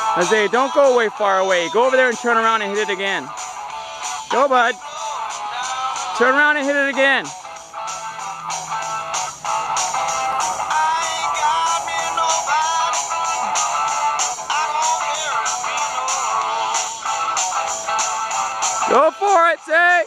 Jose, don't go away far away. Go over there and turn around and hit it again. Go, bud. Turn around and hit it again. Go for it, Zay.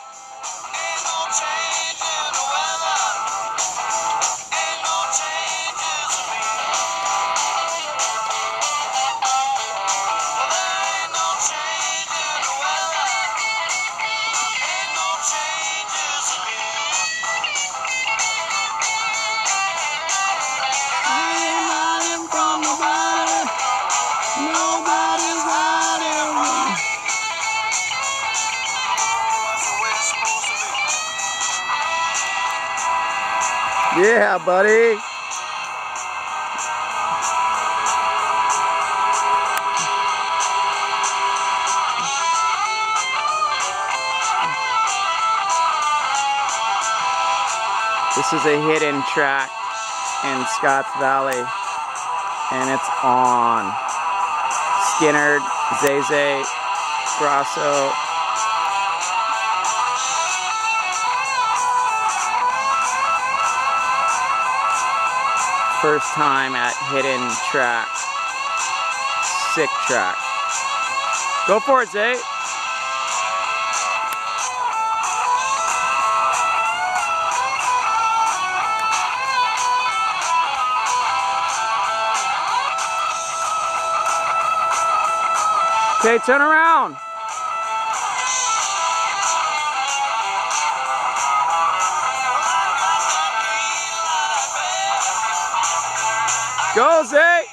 Yeah, buddy. This is a hidden track in Scotts Valley, and it's on. Skynyrd, Zay, Grasso. First time at hidden track. Sick track. Go for it, Zay. Okay, turn around. Go, Zay!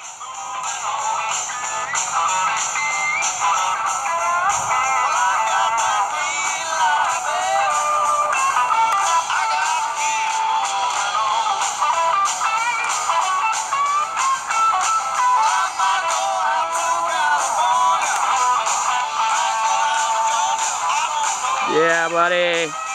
Yeah, buddy.